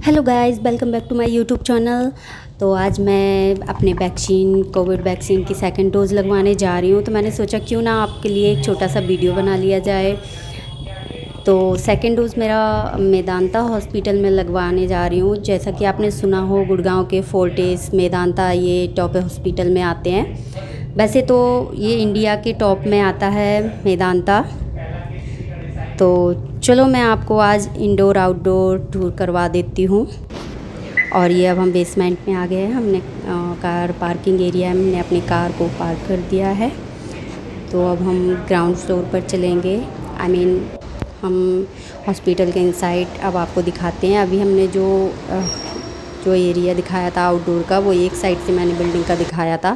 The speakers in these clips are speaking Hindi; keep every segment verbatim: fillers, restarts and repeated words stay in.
Hello guys, welcome back to my YouTube channel. तो आज मैं अपने वैक्सीन कोविड वैक्सीन की सेकंड डोज़ लगवाने जा रही हूँ। तो मैंने सोचा क्यों ना आपके लिए एक छोटा सा वीडियो बना लिया जाए। तो सेकंड डोज़ मेरा मेदांता हॉस्पिटल में लगवाने जा रही हूँ। जैसा कि आपने सुना हो, गुड़गांव के फोर्टिस मेदांता ये टॉप हॉस्पिटल में आते हैं। वैसे तो ये इंडिया के टॉप में आता है मेदांता। तो चलो मैं आपको आज इंडोर आउटडोर टूर करवा देती हूँ। और ये अब हम बेसमेंट में आ गए हैं। हमने आ, कार पार्किंग एरिया में हमने अपनी कार को पार्क कर दिया है। तो अब हम ग्राउंड फ्लोर पर चलेंगे। आई I मीन mean, हम हॉस्पिटल के इनसाइड अब आपको दिखाते हैं। अभी हमने जो आ, जो एरिया दिखाया था आउटडोर का, वो एक साइड से मैंने बिल्डिंग का दिखाया था।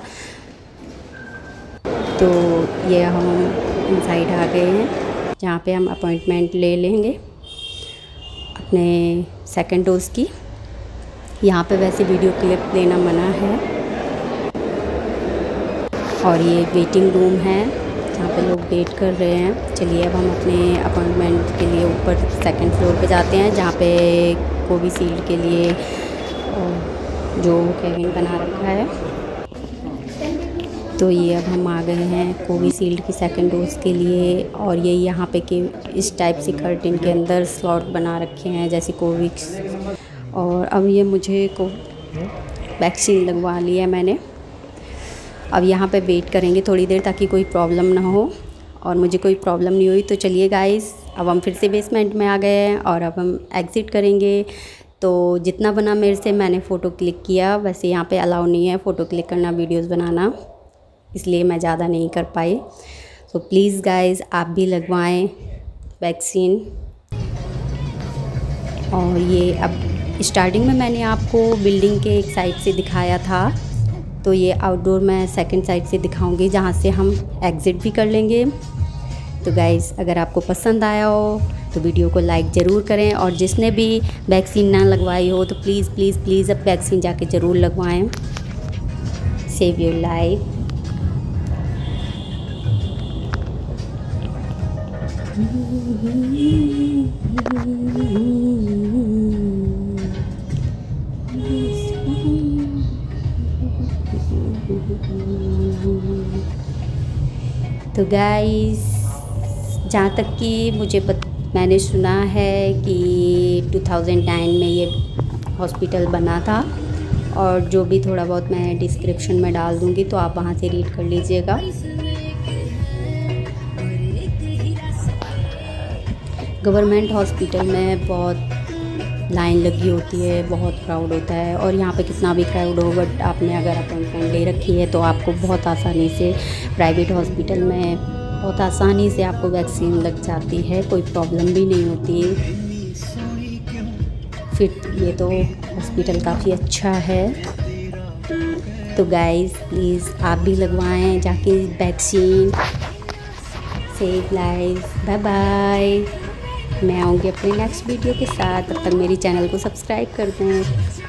तो ये हम इनसाइड आ गए हैं, जहाँ पे हम अपॉइंटमेंट ले लेंगे अपने सेकंड डोज़ की। यहाँ पे वैसे वीडियो क्लिप लेना मना है। और ये वेटिंग रूम है जहाँ पे लोग वेट कर रहे हैं। चलिए अब हम अपने अपॉइंटमेंट के लिए ऊपर सेकंड फ्लोर पे जाते हैं, जहाँ पे कोविशील्ड के लिए जो केबिन बना रखा है। तो ये अब हम आ गए हैं कोविशील्ड की सेकंड डोज़ के लिए। और ये यहाँ पे कि इस टाइप से कर्टेन के अंदर स्लॉट बना रखे हैं जैसे कोविक्स। और अब ये मुझे को वैक्सीन लगवा लिया है मैंने। अब यहाँ पे वेट करेंगे थोड़ी देर ताकि कोई प्रॉब्लम ना हो। और मुझे कोई प्रॉब्लम नहीं हुई। तो चलिए गाइस, अब हम फिर से बेसमेंट में आ गए हैं और अब हम एग्ज़िट करेंगे। तो जितना बना मेरे से मैंने फ़ोटो क्लिक किया। वैसे यहाँ पे अलाउ नहीं है फ़ोटो क्लिक करना, वीडियोज़ बनाना, इसलिए मैं ज़्यादा नहीं कर पाई। तो प्लीज़ गाइस, आप भी लगवाएं वैक्सीन। और ये अब स्टार्टिंग में मैंने आपको बिल्डिंग के एक साइड से दिखाया था। तो ये आउटडोर मैं सेकंड साइड से दिखाऊंगी, जहाँ से हम एग्ज़िट भी कर लेंगे। तो गाइस, अगर आपको पसंद आया हो तो वीडियो को लाइक ज़रूर करें। और जिसने भी वैक्सीन ना लगवाई हो तो प्लीज़ प्लीज़ प्लीज़ अब वैक्सीन जाके ज़रूर लगवाएं। Save your life. तो गाइस, जहाँ तक कि मुझे पत, मैंने सुना है कि दो हज़ार नौ में ये हॉस्पिटल बना था। और जो भी थोड़ा बहुत मैं डिस्क्रिप्शन में डाल दूँगी, तो आप वहाँ से रीड कर लीजिएगा। गवर्नमेंट हॉस्पिटल में बहुत लाइन लगी होती है, बहुत क्राउड होता है। और यहाँ पे कितना भी क्राउड हो, बट आपने अगर अपॉइंटमेंट ले रखी है तो आपको बहुत आसानी से प्राइवेट हॉस्पिटल में बहुत आसानी से आपको वैक्सीन लग जाती है, कोई प्रॉब्लम भी नहीं होती। फिर ये तो हॉस्पिटल काफ़ी अच्छा है। तो गाइस, प्लीज़ आप भी लगवाएं जाके vaccine. Save life. Bye bye. मैं आऊँगी अपने नेक्स्ट वीडियो के साथ। तब तक मेरी चैनल को सब्सक्राइब कर दें।